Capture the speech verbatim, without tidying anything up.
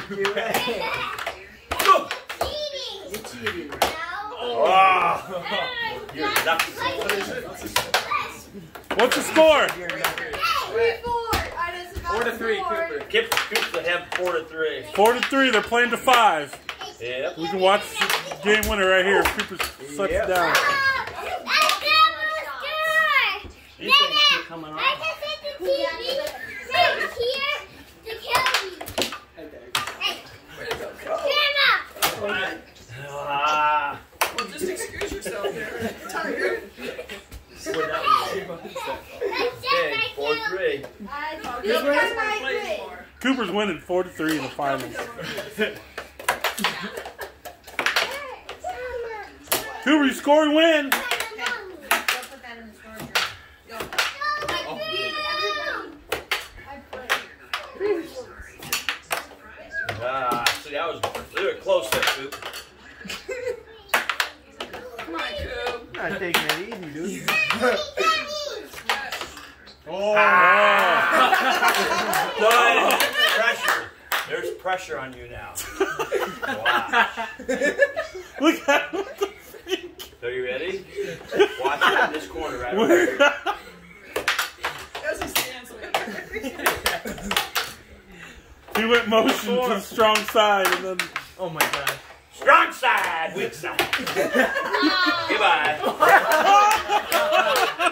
Go. You're cheating. Oh. You're nuts. What is it? What's the score? Four to three, Cooper. Kip scoops the head four to three. Four to three. They're playing to five. Yep. We can watch the game winner right here. Cooper shuts Yep. down. You think you're coming on? Ah. Well, just excuse yourself there. Tired. Okay, four three. Cooper's winning four to three in the finals. Cooper, you score and win. Ah, see, that was they were close there, Coop. Come on, Coop. Not taking it easy, dude. Oh. Done. Pressure. There's pressure on you now. Wow. Look at him. So you ready? Watch it in this corner right over here. As he stands with He went motion to the strong side and then. Oh my god. Strong side, weak side. Goodbye.